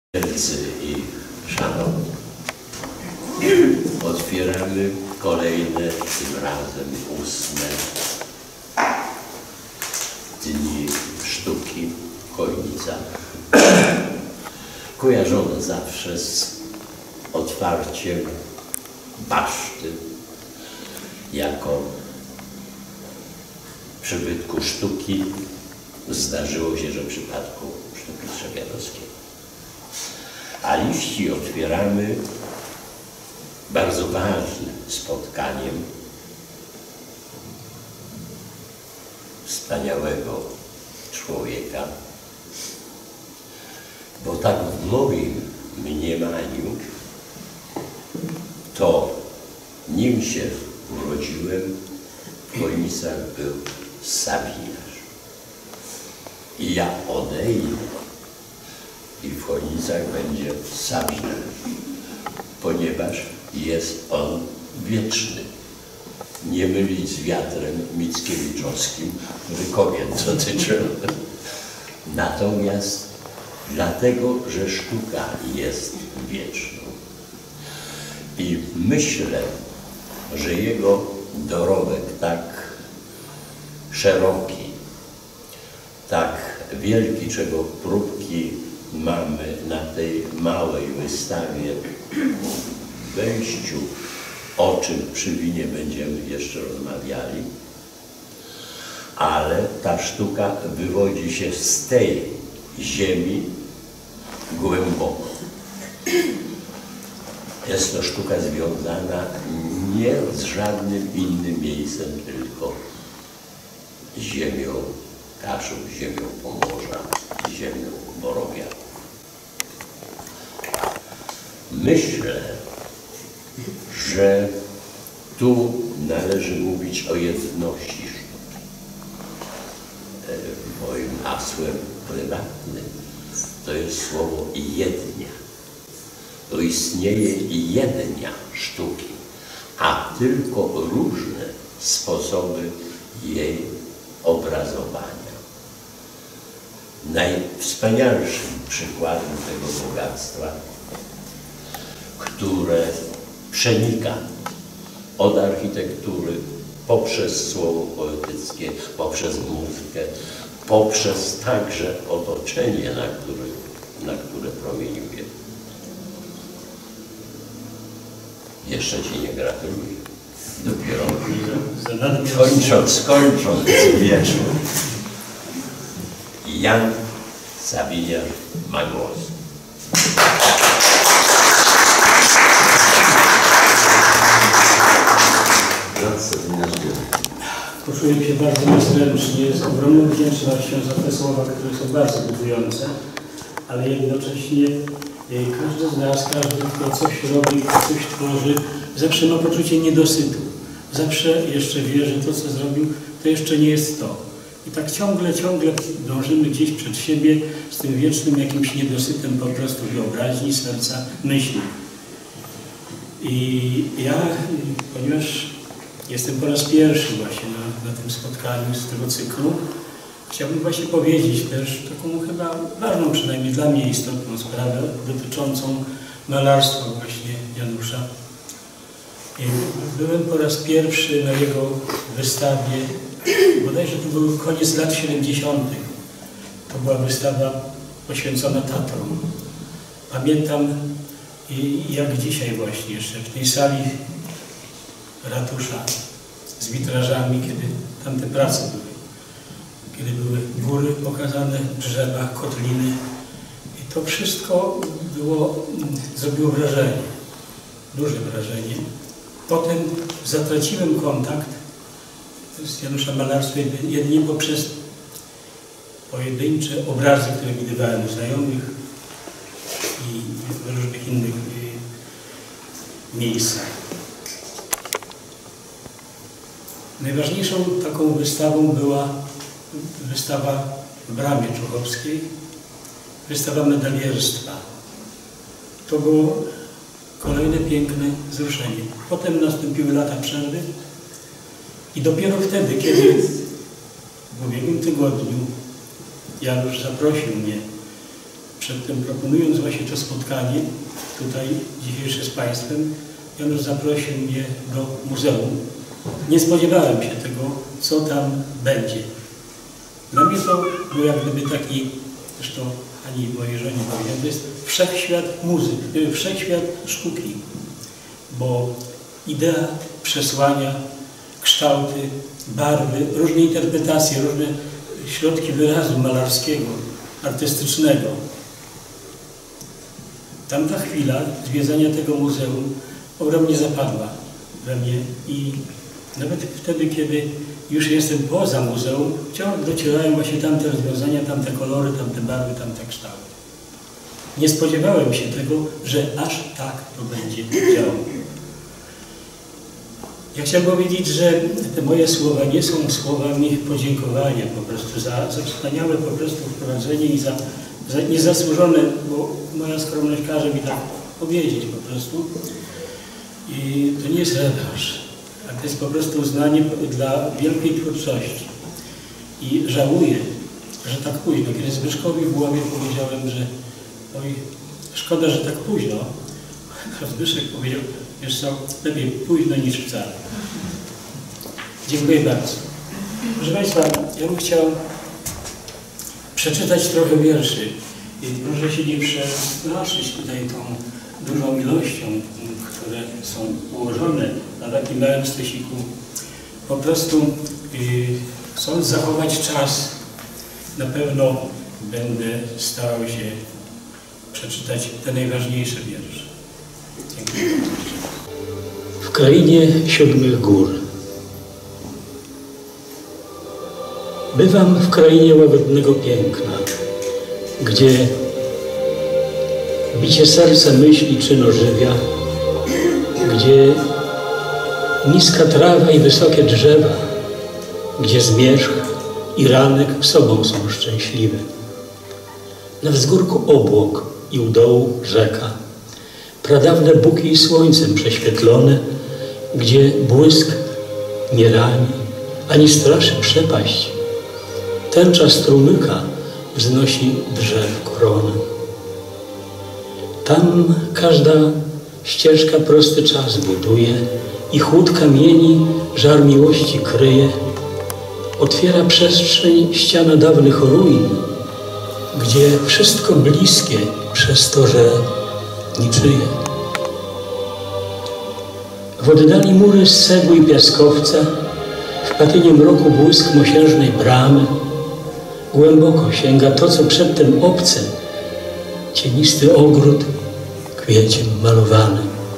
Wielcy i szanowni, otwieramy kolejne, tym razem 8 dni sztuki Chojnica, kojarzone zawsze z otwarciem baszty jako przybytku sztuki. Zdarzyło się, że w przypadku sztuki Trzebianowskiej. A liści otwieramy bardzo ważnym spotkaniem wspaniałego człowieka, bo tak w moim mniemaniu to nim się urodziłem, w Chojnicach był Sabiniarz. I ja odejdę i w Chojnicach będzie Sabiniarz, ponieważ jest on wieczny. Nie mylić z wiatrem mickiewiczowskim, który kobiet dotyczył. Natomiast dlatego, że sztuka jest wieczną. I myślę, że jego dorobek tak szeroki, tak wielki, czego próbki mamy na tej małej wystawie w wejściu, o czym przy winie będziemy jeszcze rozmawiali, ale ta sztuka wywodzi się z tej ziemi głęboko. Jest to sztuka związana nie z żadnym innym miejscem, tylko z ziemią Kaszub, ziemią Pomorza, ziemią Borowia. Myślę, że tu należy mówić o jedności sztuki. Moim hasłem prywatnym to jest słowo jednia. To istnieje jedna sztuki, a tylko różne sposoby jej obrazowania. Najwspanialszym przykładem tego bogactwa, które przenika od architektury poprzez słowo poetyckie, poprzez muzykę, poprzez także otoczenie, na które promieniuje. Jeszcze Ci nie gratuluję. Dopiero kończąc wieczór, Jan Sabiniarz ma głos. Poczułem się bardzo niezręcznie, z ogromną wdzięcznością za te słowa, które są bardzo budujące, ale jednocześnie każdy z nas, każdy, kto coś robi, kto coś tworzy, zawsze ma poczucie niedosytu. Zawsze jeszcze wie, że to, co zrobił, to jeszcze nie jest to. I tak ciągle dążymy gdzieś przed siebie z tym wiecznym jakimś niedosytem po prostu wyobraźni, serca, myśli. I ja, ponieważ jestem po raz pierwszy właśnie na tym spotkaniu z tego cyklu, chciałbym właśnie powiedzieć też taką chyba ważną, przynajmniej dla mnie istotną sprawę dotyczącą malarstwa właśnie Janusza. Byłem po raz pierwszy na jego wystawie, bodajże to był koniec lat 70. To była wystawa poświęcona Tatrom. Pamiętam jak dzisiaj właśnie jeszcze w tej sali ratusza z witrażami, kiedy tamte prace były. Kiedy były góry pokazane, drzewa, kotliny. I to wszystko zrobiło wrażenie, duże wrażenie. Potem zatraciłem kontakt z Janusza malarstwem jedynie poprzez pojedyncze obrazy, które widywałem u znajomych i w różnych innych miejscach. Najważniejszą taką wystawą była wystawa w Bramie Człuchowskiej, wystawa medalierstwa. To było kolejne piękne wzruszenie. Potem nastąpiły lata przerwy i dopiero wtedy, kiedy w ubiegłym tygodniu Janusz zaprosił mnie przedtem proponując właśnie to spotkanie tutaj dzisiejsze z Państwem, Janusz zaprosił mnie do muzeum. Nie spodziewałem się tego, co tam będzie. Dla mnie to był jak gdyby taki, zresztą ani mojej żonie powiedziałem, to jest wszechświat muzyki, wszechświat sztuki, bo idea, przesłania, kształty, barwy, różne interpretacje, różne środki wyrazu malarskiego, artystycznego. Tamta chwila zwiedzania tego muzeum ogromnie zapadła we mnie i nawet wtedy, kiedy już jestem poza muzeum, wciąż docierają właśnie tamte rozwiązania, tamte kolory, tamte barwy, tamte kształty. Nie spodziewałem się tego, że aż tak to będzie działało. Ja chciałem powiedzieć, że te moje słowa nie są słowami podziękowania po prostu za wspaniałe po prostu wprowadzenie i za niezasłużone, bo moja skromność każe mi tak powiedzieć po prostu. I to nie jest rewanż, a to jest po prostu uznanie dla wielkiej twórczości. I żałuję, że tak późno. Kiedy Zbyszkowi w głowie powiedziałem, że oj, szkoda, że tak późno, a Zbyszek powiedział, wiesz co, lepiej późno niż wcale. Dziękuję bardzo. Proszę Państwa, ja bym chciał przeczytać trochę wierszy. I proszę się nie przestraszyć tutaj tą dużą ilością, które są ułożone na takim małym stosiku. Po prostu chcąc zachować czas, na pewno będę starał się przeczytać te najważniejsze wiersze. Dziękuję bardzo. W krainie siódmych gór. Bywam w krainie łagodnego piękna, gdzie bicie serca myśli czyn ożywia, gdzie niska trawa i wysokie drzewa, gdzie zmierzch i ranek sobą są szczęśliwe. Na wzgórku obłok i u dołu rzeka, pradawne buki słońcem prześwietlone, gdzie błysk nie rani, ani straszy przepaść. Tęcza strumyka wznosi drzew koronę. Tam każda ścieżka prosty czas buduje i chłód kamieni żar miłości kryje. Otwiera przestrzeń ściana dawnych ruin, gdzie wszystko bliskie przez to, że niczyje. W oddali mury z cegły i piaskowca, w patynie mroku błysk mosiężnej bramy, głęboko sięga to, co przedtem obce, cienisty ogród kwieciem malowany.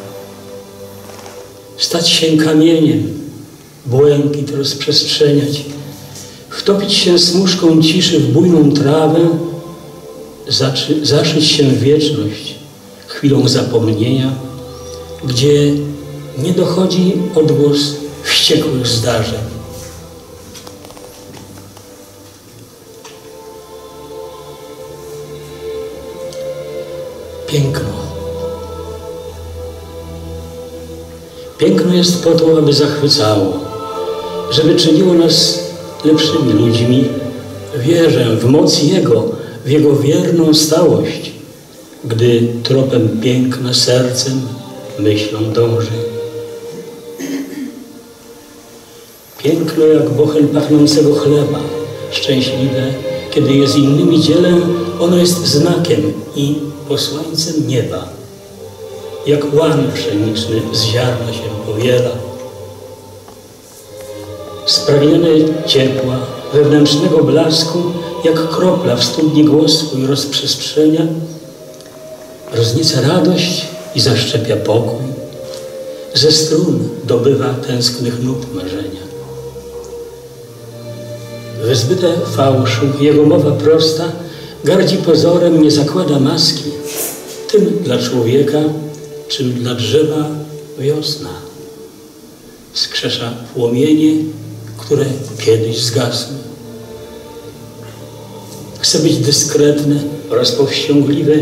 Stać się kamieniem, błękit rozprzestrzeniać, wtopić się smuszką ciszy w bujną trawę, zaszyć się w wieczność chwilą zapomnienia, gdzie nie dochodzi odgłos wściekłych zdarzeń. Piękno. Piękno jest po to, aby zachwycało, żeby czyniło nas lepszymi ludźmi. Wierzę w moc Jego, w Jego wierną stałość, gdy tropem piękna sercem myślą dąży. Piękno jak bochen pachnącego chleba, szczęśliwe, kiedy je z innymi dzielę, ono jest znakiem i posłańcem nieba. Jak łan pszeniczny z ziarna się powiela. Spragnione ciepła, wewnętrznego blasku, jak kropla w studni głos swój rozprzestrzenia, roznieca radość i zaszczepia pokój. Ze strun dobywa tęsknych nut marzenia. Wyzbyte fałszu, jego mowa prosta, gardzi pozorem, nie zakłada maski. Tym dla człowieka, czym dla drzewa wiosna. Skrzesza płomienie, które kiedyś zgasły. Chce być dyskretne oraz powściągliwe.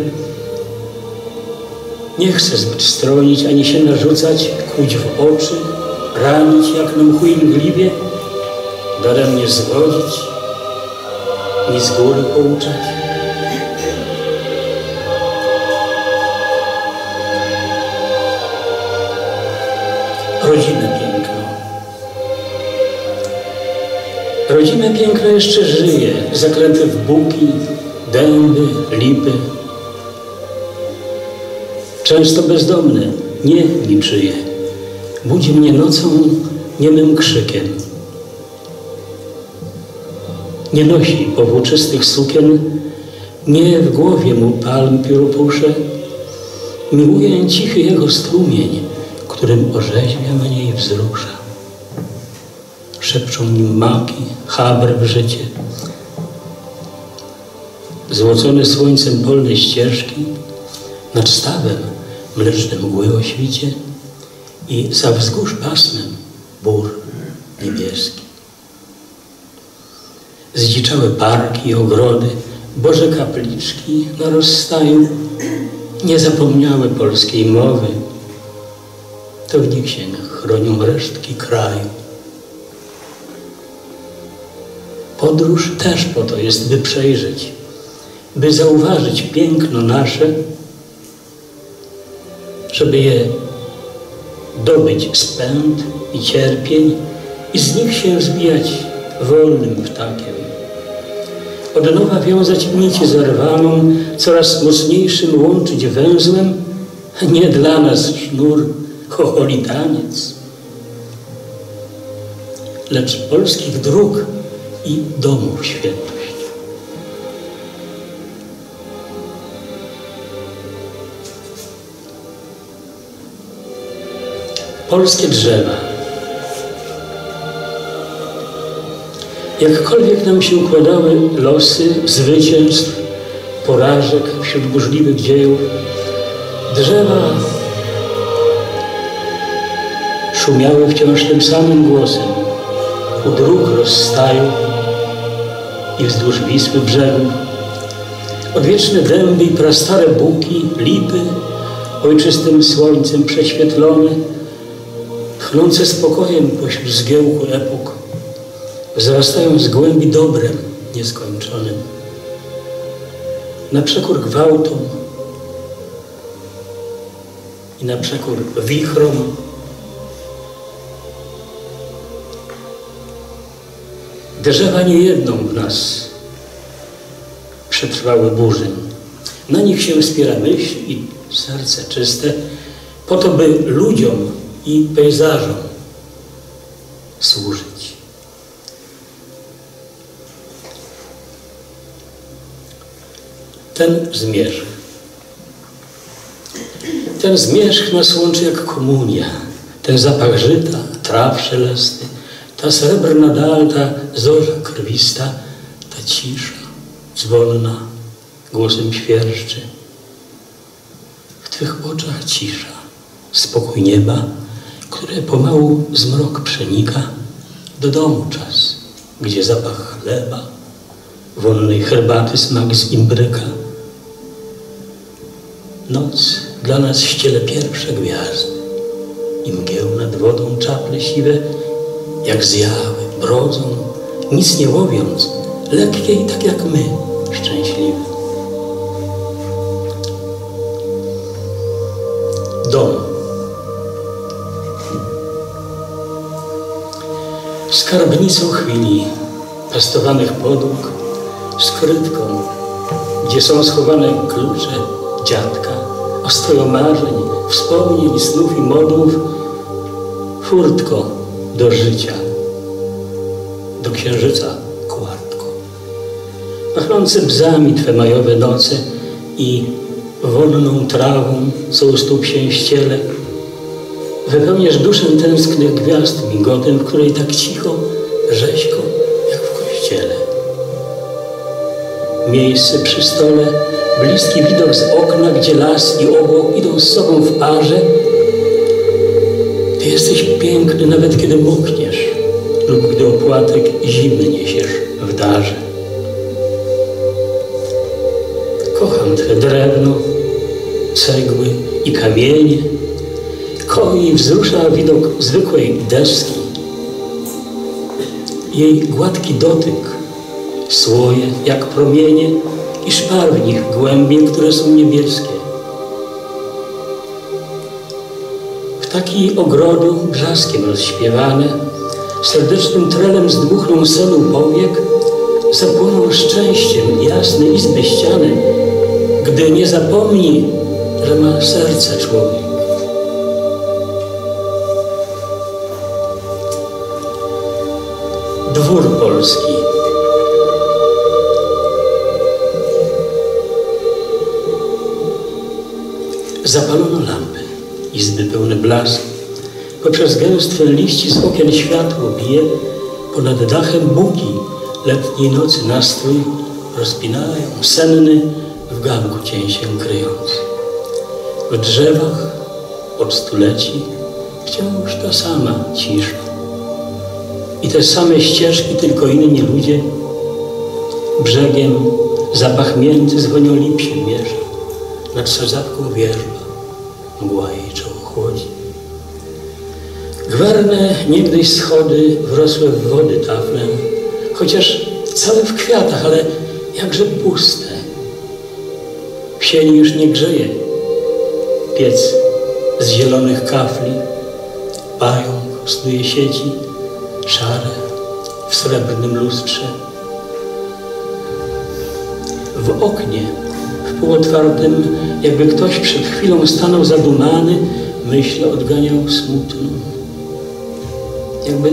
Nie chce zbyt stronić, ani się narzucać, kłuć w oczy, ranić jak na mchu i mgliwie, daremnie zwodzić, ni z góry pouczać. rodzime piękno. Rodzime piękno jeszcze żyje, zaklęte w buki, dęby, lipy. Często bezdomne, nie niczyje. Budzi mnie nocą niemym krzykiem. Nie nosi powłóczystych sukien, nie w głowie mu palm pióropusze. Miłuję cichy jego strumień, którym orzeźwia mnie i wzrusza. Szepczą nim maki, chabr w życie. Złocone słońcem polne ścieżki, nad stawem mleczne mgły o świcie i za wzgórz pasmem bór niebieski. Zdziczałe parki i ogrody, Boże kapliczki na rozstaju, nie zapomniały polskiej mowy. To w nich księgach chronią resztki kraju. Podróż też po to jest, by przejrzeć, by zauważyć piękno nasze, żeby je dobyć spęd i cierpień i z nich się zbijać wolnym ptakiem. Od nowa wiązać nić zerwaną, coraz mocniejszym łączyć węzłem, nie dla nas sznur, chocholi taniec, lecz polskich dróg i domów świętość. Polskie drzewa. Jakkolwiek nam się układały losy zwycięstw, porażek wśród burzliwych dziejów, drzewa szumiały wciąż tym samym głosem u dróg rozstaju i wzdłuż Wisły brzegów. Odwieczne dęby i prastare buki, lipy, ojczystym słońcem prześwietlone, tchnące spokojem pośród zgiełku epok, wzrastają z głębi dobrem nieskończonym. Na przekór gwałtom i na przekór wichrom drzewa niejedną w nas przetrwały burzy. Na nich się wspiera myśl i serce czyste, po to, by ludziom i pejzażom służyć. Ten zmierzch nas łączy jak komunia, ten zapach żyta, traw szelesty, ta srebrna dal, ta zorza krwista, ta cisza dzwonna głosem świerszczy. W Twych oczach cisza, spokój nieba, które pomału zmrok przenika. Do domu czas, gdzie zapach chleba, wonnej herbaty smak z imbryka. Noc dla nas ściele pierwsze gwiazdy i mgieł nad wodą czaple siwe, jak zjawy, brodzą, nic nie łowiąc, lekkie i tak jak my, szczęśliwe. Dom. Skarbnicą chwili, pestowanych podłóg, skrytką, gdzie są schowane klucze dziadka, ostoją marzeń, wspomnień, snów i modłów, furtko do życia, do księżyca kładko. Pachnące bzami Twe majowe noce i wonną trawą, co u stóp się ściele, wypełniasz duszę tęsknych gwiazd migotem, w której tak cicho, rzeźko, jak w kościele. Miejsce przy stole, bliski widok z okna, gdzie las i obłok idą z sobą w parze. Ty jesteś piękny, nawet kiedy mokniesz lub gdy opłatek zimny niesiesz w darze. Kocham Twe drewno, cegły i kamienie. Koi i wzrusza widok zwykłej deski. Jej gładki dotyk, słoje jak promienie i szpar w nich głębie, które są niebieskie. W Ptaki ogrodu brzaskiem rozśpiewane, serdecznym trelem zdmuchną senu powiek, zapłoną szczęściem jasne izby ściany, gdy nie zapomni, że ma serce człowiek. Dwór polski. Zapalono lampy, izby pełne blasku. Poprzez gęstwę liści z okien światło bije, ponad dachem buki letniej nocy nastrój rozpinają, senny w ganku cień się kryjąc. W drzewach od stuleci wciąż ta sama cisza. I te same ścieżki, tylko inni ludzie. Brzegiem zapach mięty z wonią lip się mierza. Nad sadzawką wierzba mgła jej czoło chłodzi. Gwerne niegdyś schody wrosłe w wody taflem, chociaż całe w kwiatach, ale jakże puste. W sieni już nie grzeje piec z zielonych kafli. Pająk snuje sieci szare w srebrnym lustrze. W oknie, w półotwartym, jakby ktoś przed chwilą stanął zadumany, myśl odganiał smutną. Jakby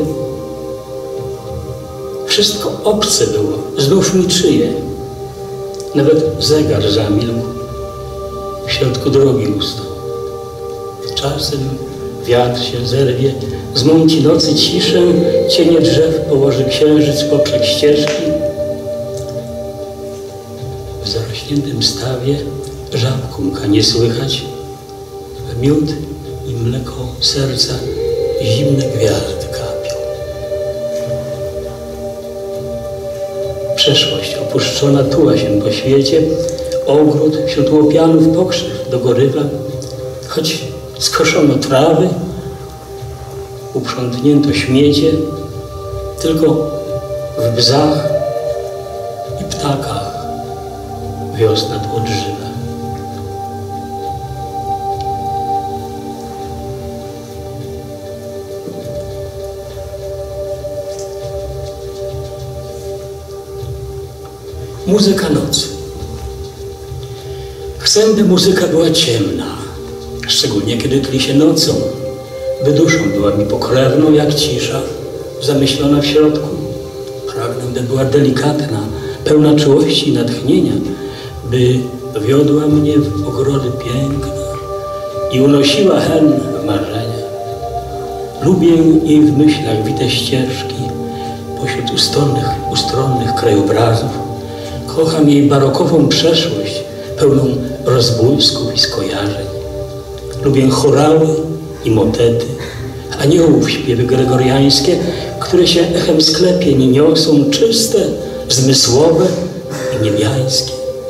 wszystko obce było, znów niczyje. Nawet zegar zamilkł, w środku drogi ustał. Czasem wiatr się zerwie, zmąci nocy ciszę, cienie drzew położy księżyc poprzek ścieżki. W zarośniętym stawie żabkumka nie słychać, w miód i mleko serca zimne gwiazdy kapią. Przeszłość opuszczona tuła się po świecie, ogród wśród łopianów pokrzyw dogorywa, choć skoszono trawy, uprzątnięto śmiecie, tylko w bzach i ptakach wiosna tu odżywa. Muzyka nocy. Chcę, by muzyka była ciemna, szczególnie kiedy tli się nocą, by duszą była mi pokrewną jak cisza, zamyślona w środku. Pragnę, by była delikatna, pełna czułości i natchnienia, by wiodła mnie w ogrody piękne i unosiła hen w marzenia. Lubię jej w myślach wite ścieżki pośród ustronnych krajobrazów. Kocham jej barokową przeszłość, pełną rozbłysków i skojarzeń. Lubię chorały i motety, aniołów śpiewy gregoriańskie, które się echem sklepień niosą, czyste, zmysłowe i niebiańskie.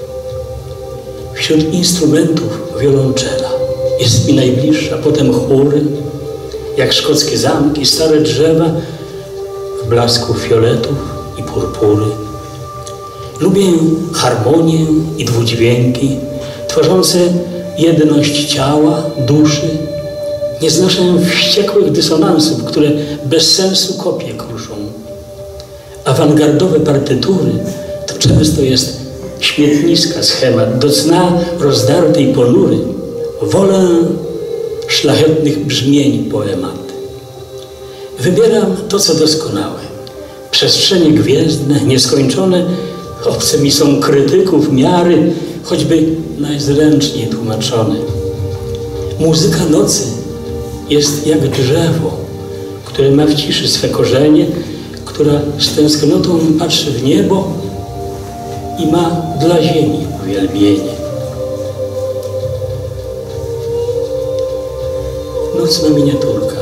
Wśród instrumentów wiolonczela jest mi najbliższa, potem chóry, jak szkockie zamki, stare drzewa w blasku fioletów i purpury. Lubię harmonię i dwudźwięki tworzące jedność ciała, duszy. Nie znoszę wściekłych dysonansów, które bez sensu kopie kruszą. Awangardowe partytury to często jest śmietniska schemat, do cna rozdarty i ponury. Wolę szlachetnych brzmień poematy. Wybieram to, co doskonałe. Przestrzenie gwiezdne, nieskończone, obce mi są krytyków miary, choćby najzręczniej tłumaczone. Muzyka nocy jest jak drzewo, które ma w ciszy swe korzenie, która z tęsknotą patrzy w niebo i ma dla ziemi uwielbienie. Nocna miniaturka.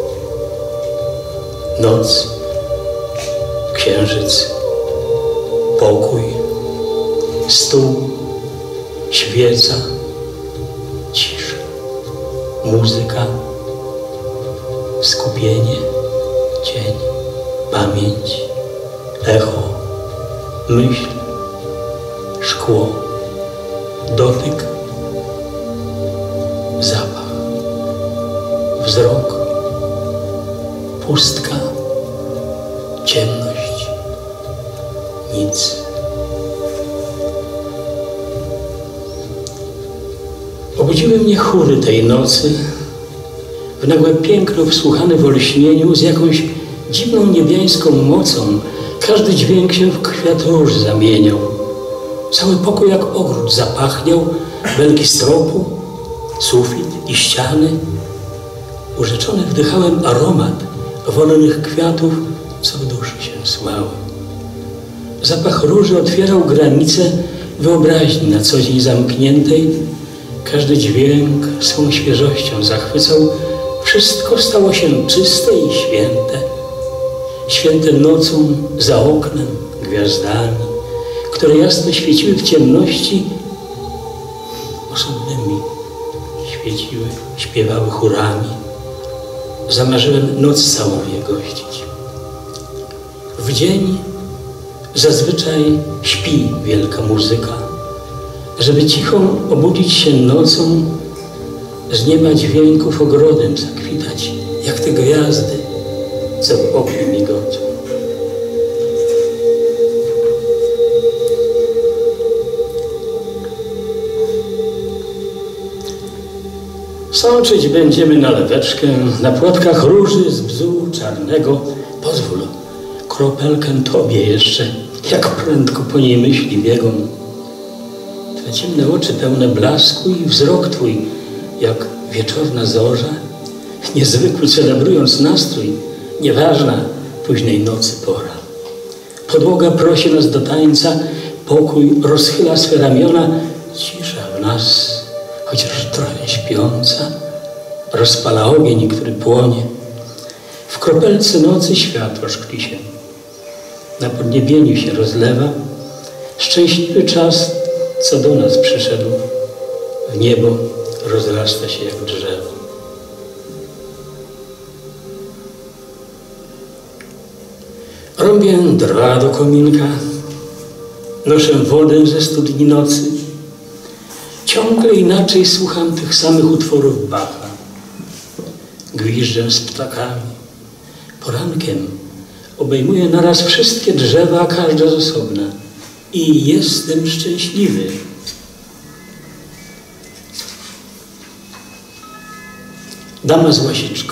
Noc, księżyc, pokój, stół, świeca, cisza, muzyka, skupienie, cień, pamięć, echo, myśl, szkło, dotyk, zapach. wzrok, pustka, ciemność, nic. Obudziły mnie chóry tej nocy, w nagłe piękno wsłuchane w olśnieniu z jakąś dziwną niebiańską mocą. Każdy dźwięk się w kwiat róży zamieniał. Cały pokój jak ogród zapachniał, belki stropu, sufit i ściany. Urzeczony wdychałem aromat wolnych kwiatów, co w duszy się słały. Zapach róży otwierał granice wyobraźni na co dzień zamkniętej. Każdy dźwięk swą świeżością zachwycał. Wszystko stało się czyste i święte. Święte nocą, za oknem, gwiazdami, które jasno świeciły w ciemności, osobnymi świeciły, śpiewały chórami. Zamarzyłem noc całą je gościć. W dzień zazwyczaj śpi wielka muzyka, żeby cicho obudzić się nocą, z nieba dźwięków ogrodem zakwitać, jak te gwiazdy, co w oknie migocą. Sączyć będziemy naleweczkę na płatkach róży z bzu czarnego. Pozwól, kropelkę tobie jeszcze, jak prędko po niej myśli biegą. Twe ciemne oczy pełne blasku i wzrok twój, jak wieczorna zorza, niezwykły celebrując nastrój, nieważna późnej nocy pora. Podłoga prosi nas do tańca, pokój rozchyla swe ramiona, cisza w nas, chociaż trochę śpiąca, rozpala ogień, który płonie. W kropelce nocy światło szkli się, na podniebieniu się rozlewa. Szczęśliwy czas, co do nas przyszedł, w niebo rozrasta się jak drzewo. Rąbię drwa do kominka, noszę wodę ze studni nocy. Ciągle inaczej słucham tych samych utworów Bacha. Gwiżdżę z ptakami. Porankiem obejmuję naraz wszystkie drzewa, każda z osobna. I jestem szczęśliwy. Dama z łasiczką.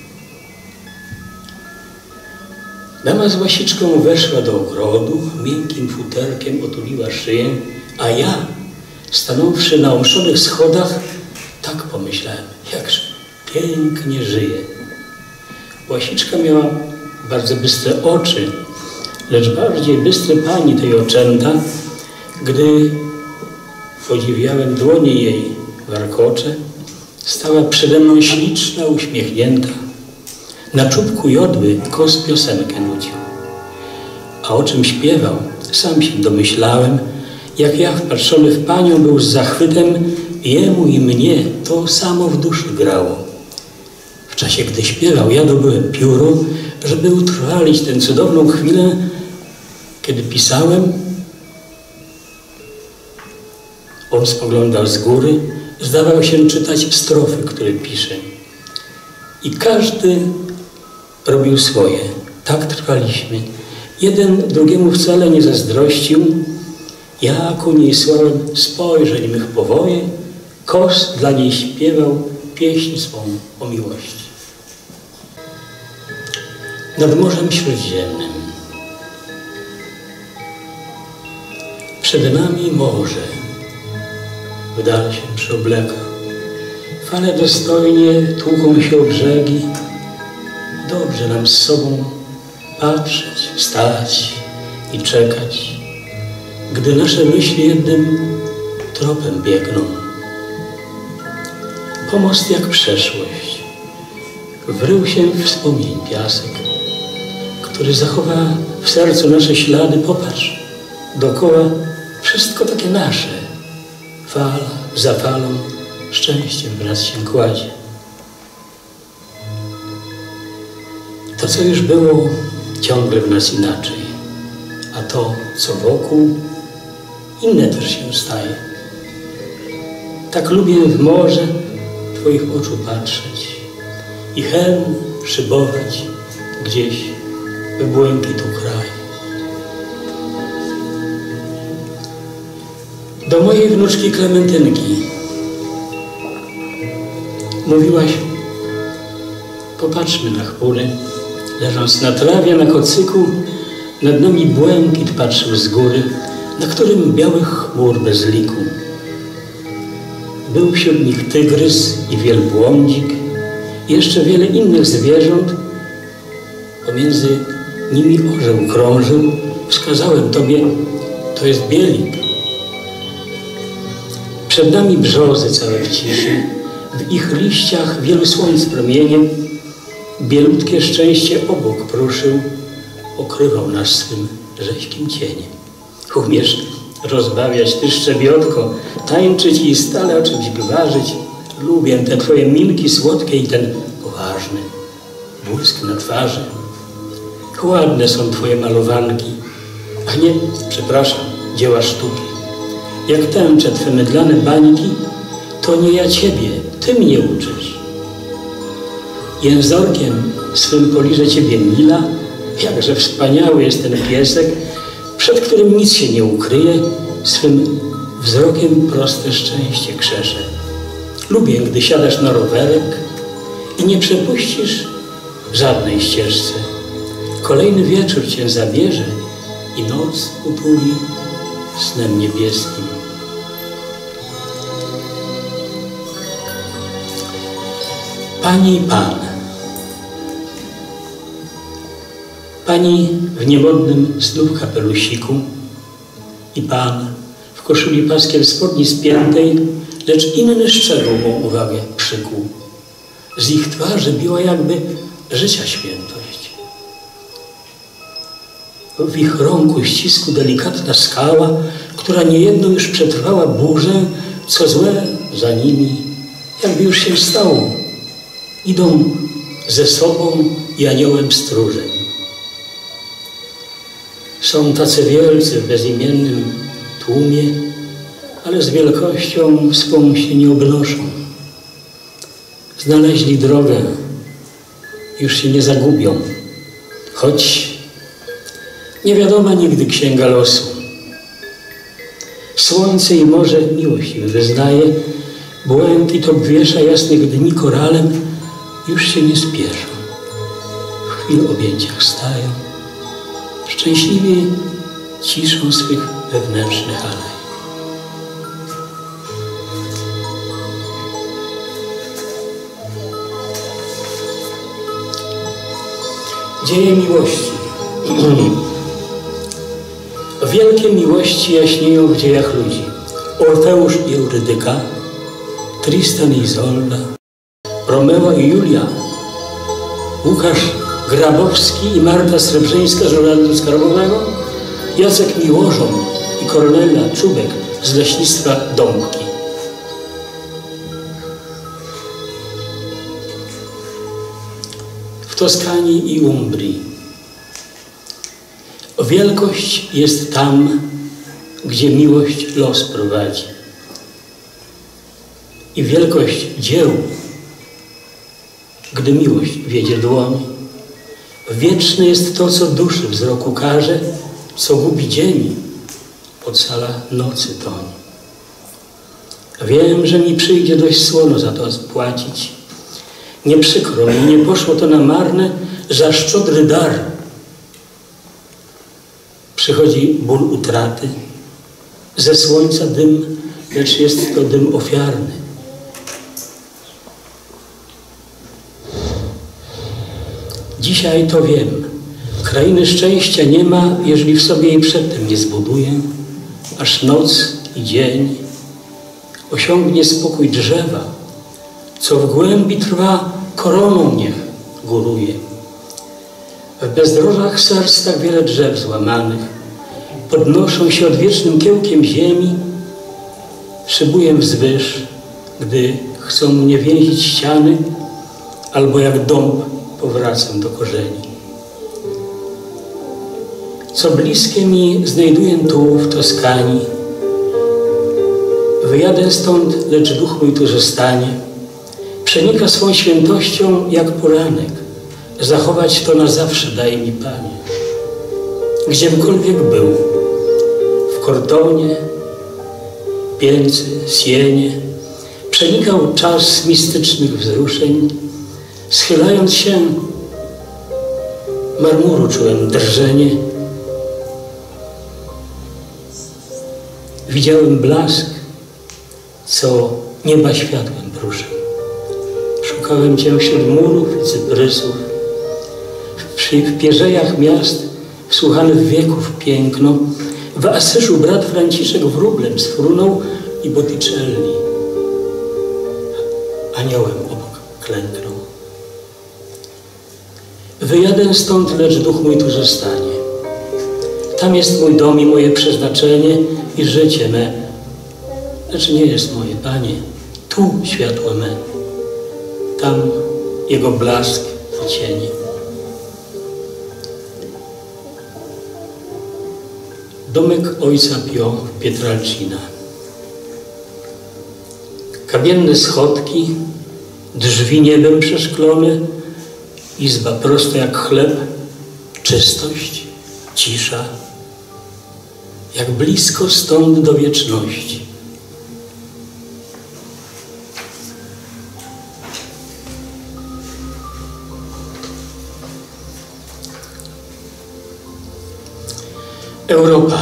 Dama z łasiczką weszła do ogrodu, miękkim futerkiem otuliła szyję, a ja, stanąwszy na omszonych schodach, tak pomyślałem, jakże pięknie żyje. Łasiczka miała bardzo bystre oczy, lecz bardziej bystre pani tej oczęta. Gdy podziwiałem dłonie jej warkocze, stała przede mną śliczna, uśmiechnięta. Na czubku jodły kos piosenkę nucił. A o czym śpiewał, sam się domyślałem, jak ja wpatrzony w panią był z zachwytem, jemu i mnie to samo w duszy grało. W czasie, gdy śpiewał, ja dobyłem pióro, żeby utrwalić tę cudowną chwilę. Kiedy pisałem, on spoglądał z góry, zdawał się czytać strofy, które piszę. I każdy robił swoje. Tak trwaliśmy. Jeden drugiemu wcale nie zazdrościł. Ja ku niej słałem spojrzeń mych powoje. Kos dla niej śpiewał pieśń swą o miłości. Nad Morzem Śródziemnym. Przed nami morze. W dal się przyobleka. Fale dostojnie tłuką się o brzegi. Dobrze nam z sobą patrzeć, stać i czekać, gdy nasze myśli jednym tropem biegną. Pomost jak przeszłość, wrył się w wspomnień piasek, który zachowa w sercu nasze ślady. Popatrz, dookoła wszystko takie nasze. Fala za falą szczęściem w nas się kładzie. To, co już było, ciągle w nas inaczej, a to, co wokół, inne też się staje. Tak lubię w morze Twoich oczu patrzeć, i hen szybować gdzieś w błękitu kraj. Do mojej wnuczki Klementynki mówiłaś: popatrzmy na chmury. Leżąc na trawie, na kocyku, nad nami błękit patrzył z góry, na którym białych chmur bez liku. Był wśród nich tygrys i wielbłądzik i jeszcze wiele innych zwierząt. Pomiędzy nimi orzeł krążył. Wskazałem tobie: to jest bielik. Przed nami brzozy całe w ciszy, w ich liściach wielu słońc promieniem. Bielutkie szczęście obok pruszył, okrywał nas swym rzeźkim cieniem. Umiesz rozbawiać ty, szczebiotko, tańczyć i stale o czymś gwarzyć. Lubię te twoje minki słodkie i ten poważny błysk na twarzy. Ładne są twoje malowanki, a nie, przepraszam, dzieła sztuki. Jak tęcze twe mydlane bańki, to nie ja ciebie, ty mnie uczysz. Jęzorkiem swym poliże ciebie Mila, jakże wspaniały jest ten piesek, przed którym nic się nie ukryje, swym wzrokiem proste szczęście krzesze. Lubię, gdy siadasz na rowerek i nie przepuścisz żadnej ścieżce. Kolejny wieczór cię zabierze i noc utuli snem niebieskim. Pani i Pan. Pani w niemodnym znów kapelusiku i Pan w koszuli paskier spodni spiętej, lecz inny szczegół mą uwagę przykuł. Z ich twarzy biła jakby życia świętość. W ich rąku ścisku delikatna skała, która niejedną już przetrwała burzę, co złe za nimi, jakby już się stało. Idą ze sobą i aniołem stróżem. Są tacy wielcy w bezimiennym tłumie, ale z wielkością swą się nie obnoszą. Znaleźli drogę, już się nie zagubią, choć nie wiadoma nigdy księga losu. Słońce i morze miłość im wyznaje, błękit obwiesza jasnych dni koralem, już się nie spieszą, w chwil objęciach stają, szczęśliwie ciszą swych wewnętrznych alej. Dzieje miłości. Wielkie miłości jaśnieją w dziejach ludzi. Orfeusz i Eurydyka, Tristan i Izolda, Romeo i Julia, Łukasz Grabowski i Marta Srebrzyńska z Urzędu Skarbowego, Jacek Miłożon i Kornelia Czubek z Leśnictwa Dąbki. W Toskanii i Umbrii. Wielkość jest tam, gdzie miłość los prowadzi. I wielkość dzieł, gdy miłość wiedzie dłoń. Wieczne jest to, co duszy wzroku każe, co gubi dzień, ocala nocy toń. Wiem, że mi przyjdzie dość słono za to spłacić. Nie przykro mi, nie poszło to na marne, za szczodry dar. Przychodzi ból utraty, ze słońca dym, lecz jest to dym ofiarny. Dzisiaj to wiem, krainy szczęścia nie ma, jeżeli w sobie jej przedtem nie zbuduję, aż noc i dzień osiągnie spokój drzewa, co w głębi trwa, koroną niech góruje. W bezdrożach serc tak wiele drzew złamanych podnoszą się odwiecznym kiełkiem ziemi, szybuję wzwyż, gdy chcą mnie więzić ściany, albo jak dąb powracam do korzeni. Co bliskie mi znajduję tu w Toskanii. Wyjadę stąd, lecz duch mój tu zostanie. Przenika swą świętością jak poranek. Zachować to na zawsze daj mi, Panie. Gdziemkolwiek był, w Kordonie, Pięcy, Sienie, przenikał czas mistycznych wzruszeń. Schylając się, marmuru czułem drżenie. Widziałem blask, co nieba światłem prószył. Szukałem Cię wśród murów i cyprysów, w pierzejach miast, wsłuchanych wieków piękno. W Asyżu brat Franciszek wróblem sfrunął i Botticelli aniołem obok klęknął. Wyjadę stąd, lecz duch mój tu zostanie. Tam jest mój dom i moje przeznaczenie i życie me. Lecz nie jest moje, Panie, tu światło me. Tam jego blask i cienie. Domek ojca Pio Pietralcina. Kamienne schodki, drzwi niebem przeszklone, izba prosta jak chleb, czystość, cisza, jak blisko stąd do wieczności. Europa.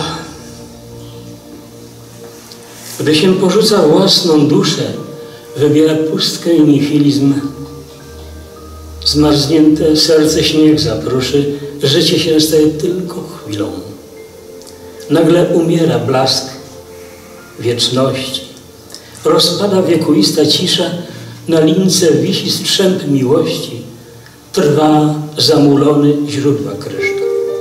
Gdy się porzuca własną duszę, wybiera pustkę i nihilizm. Zmarznięte serce śnieg zapruszy, życie się staje tylko chwilą. Nagle umiera blask wieczności. Rozpada wiekuista cisza, na lince wisi strzęp miłości. Trwa zamulony źródła kryształ.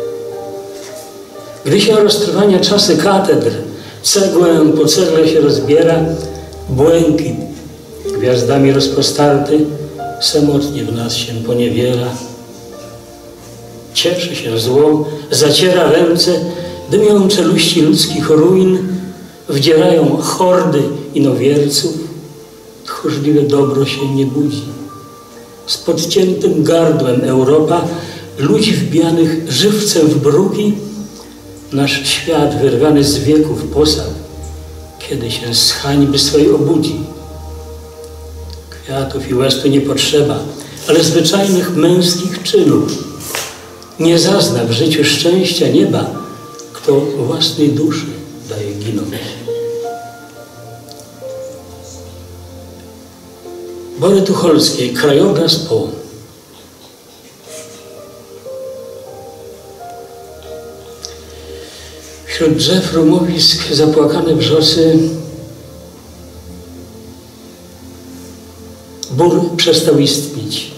Gdy się roztrwania czasy katedr, cegłę po cegle się rozbiera, błękit gwiazdami rozpostarty samotnie w nas się poniewiera. Cieszy się zło, zaciera ręce, dymią czeluści ludzkich ruin, wdzierają hordy inowierców, tchórzliwe dobro się nie budzi. Z podciętym gardłem Europa, ludzi wbijanych żywcem w bruki, nasz świat wyrwany z wieków posad, kiedy się z hańby swej obudzi. Kwiatów i łez tu nie potrzeba, ale zwyczajnych męskich czynów. Nie zazna w życiu szczęścia nieba, kto własnej duszy daje ginąć. Bory Tucholskiej, krajobraz po. Wśród drzew rumowisk zapłakane wrzosy bór przestał istnieć.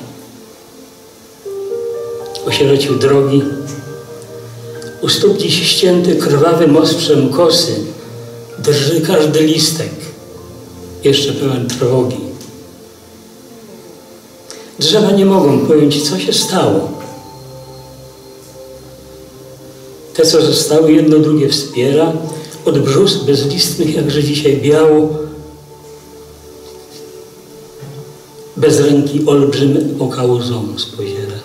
Osierocił drogi, u stóp dziś ścięty krwawym ostrzem kosy, drży każdy listek, jeszcze pełen trwogi. Drzewa nie mogą pojąć, co się stało. Te, co zostały, jedno drugie wspiera, od brzus bezlistnych, jakże dzisiaj biało, bez ręki olbrzym oka łzą spoziera.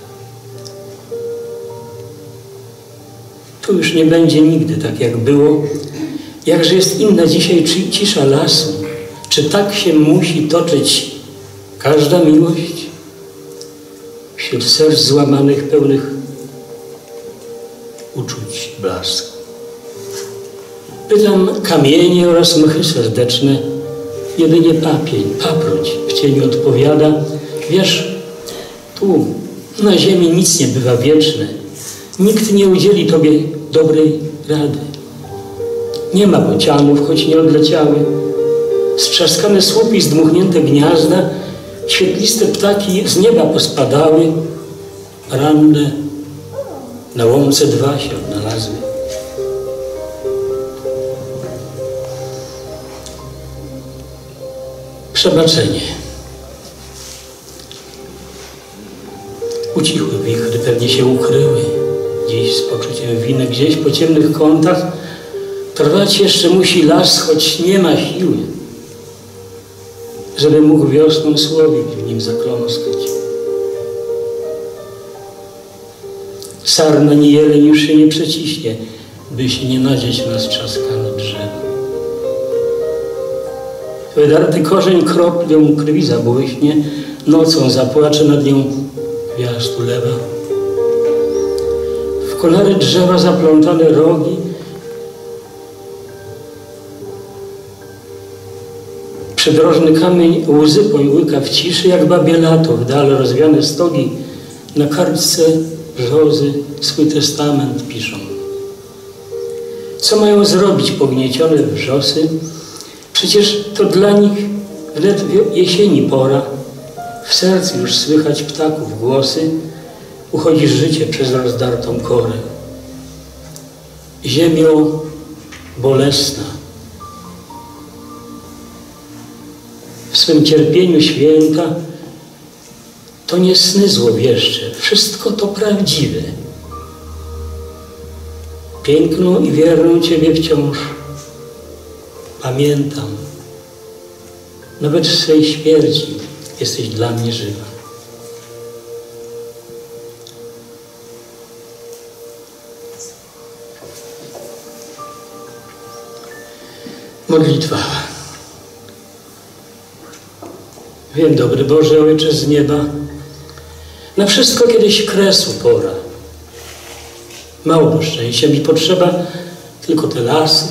Tu już nie będzie nigdy tak, jak było. Jakże jest inna dzisiaj cisza lasu. Czy tak się musi toczyć każda miłość? Wśród serc złamanych, pełnych uczuć blasku. Pytam kamienie oraz mchy serdeczne, jedynie papień, paproć w cieniu odpowiada. Wiesz, tu na ziemi nic nie bywa wieczne. Nikt nie udzieli tobie dobrej rady. Nie ma bocianów, choć nie odleciały. Strzaskane słupy i zdmuchnięte gniazda, świetliste ptaki z nieba pospadały. Ranne na łące dwa się odnalazły. Przebaczenie. Ucichły wichry, pewnie się ukryły. Dziś z poczuciem winy gdzieś po ciemnych kątach trwać jeszcze musi las, choć nie ma siły. żeby mógł wiosną słowik w nim zakląskać. Sarna ni jeleń już się nie przeciśnie, by się nie nadzieć na strzaskane drzewo. Wydarty korzeń kroplą krwi zabłyśnie, nocą zapłacze nad nią gwiazd ulewa. W konary drzewa zaplątane rogi, przydrożny kamień łzy połyka w ciszy, jak babie lato w dal rozwiane stogi na kartce brzozy swój testament piszą. Co mają zrobić pogniecione wrzosy? Przecież to dla nich ledwie jesieni pora. W sercu już słychać ptaków głosy. Uchodzi życie przez rozdartą korę. Ziemio bolesna, w swym cierpieniu święta, to nie sny złowieszcze, wszystko to prawdziwe. Piękną i wierną Ciebie wciąż pamiętam. Nawet w swej śmierci jesteś dla mnie żywa. Modlitwa. Wiem, dobry Boże, Ojcze z nieba, na wszystko kiedyś kresu pora. Mało do szczęścia mi potrzeba, tylko te lasy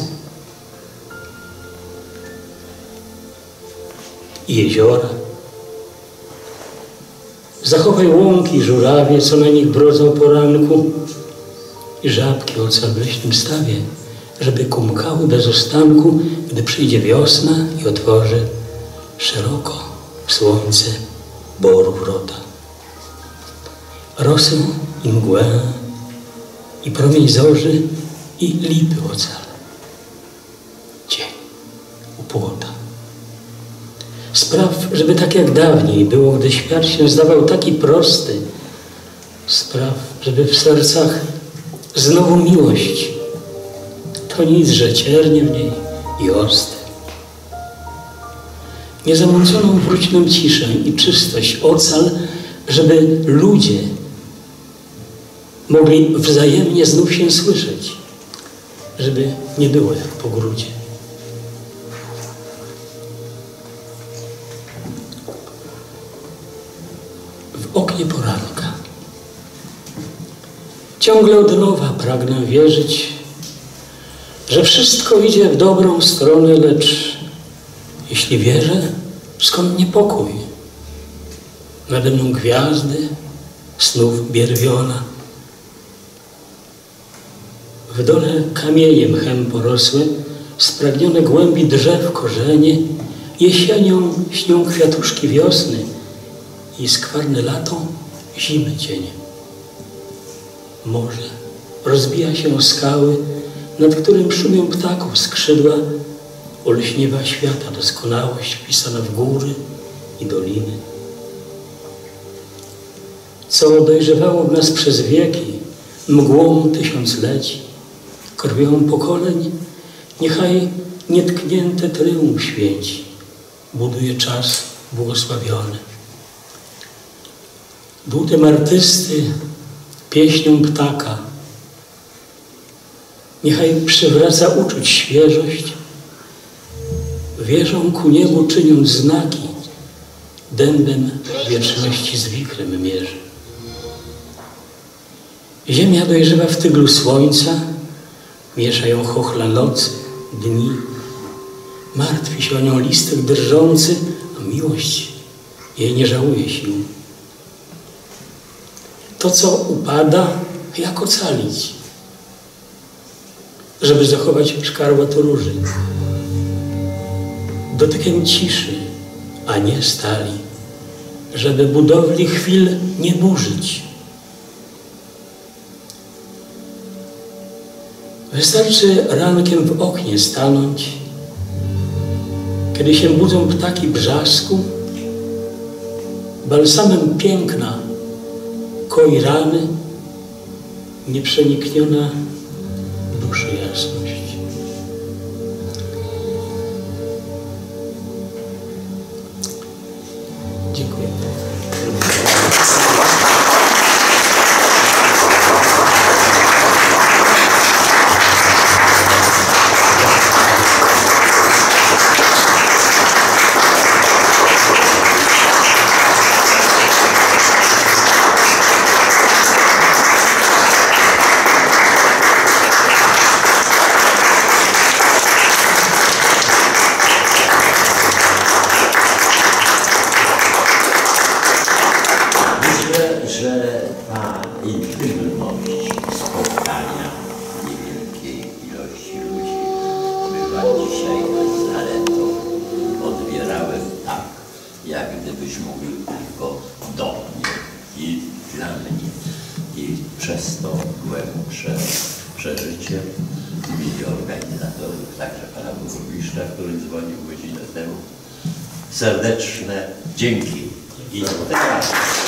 i jeziora. Zachowaj łąki i żurawie, co na nich brodzą poranku, i żabki o leśnym stawie, żeby kumkały bez ustanku, gdy przyjdzie wiosna i otworzy szeroko w słońce boru wrota. Rosę i mgłę, i promień zorzy, i lipy ocal. Dzień u płota. Spraw, żeby tak jak dawniej było, gdy świat się zdawał taki prosty. Spraw, żeby w sercach znowu miłość, to nic, że ciernie w niej i osty. Niezamąconą wróć nam ciszę i czystość ocal, żeby ludzie mogli wzajemnie znów się słyszeć, żeby nie było jak po grudzie. W oknie poranka ciągle od nowa pragnę wierzyć, że wszystko idzie w dobrą stronę, lecz jeśli wierzę, skąd niepokój? Nade mną gwiazdy, snów bierwiona. W dole kamienie mchem porosłe, spragnione głębi drzew korzenie, jesienią śnią kwiatuszki wiosny i skwarne lato zimy cienie. Morze rozbija się o skały, nad którym szumią ptaków skrzydła, olśniewa świata doskonałość wpisana w góry i doliny. Co dojrzewało w nas przez wieki, mgłą tysiącleci, krwią pokoleń, niechaj nietknięte tryumf święci, buduje czas błogosławiony. Dłutem artysty, pieśnią ptaka, niechaj przywraca uczuć świeżość, wieżą ku niebu czyniąc znaki, dębem wieczności z wichrem mierzy. Ziemia dojrzewa w tyglu słońca, mieszają chochla nocy, dni. Martwi się o nią listek drżący, a miłość jej nie żałuje sił. To, co upada, jak ocalić, żeby zachować szkarłat róży. Dotykiem ciszy, a nie stali, żeby budowli chwil nie burzyć. Wystarczy rankiem w oknie stanąć, kiedy się budzą ptaki brzasku, balsamem piękna koi rany, nieprzenikniona duszy jasność. Dziękuję. Że ta intymność spotkania niewielkiej ilości ludzi była dzisiaj zaletą. Odbierałem tak, jak gdybyś mówił tylko do mnie i dla mnie. I przez to głębsze przeżycie mieli organizatorów, także pana burmistrza, który dzwonił godzinę temu. Serdeczne dzięki. I teraz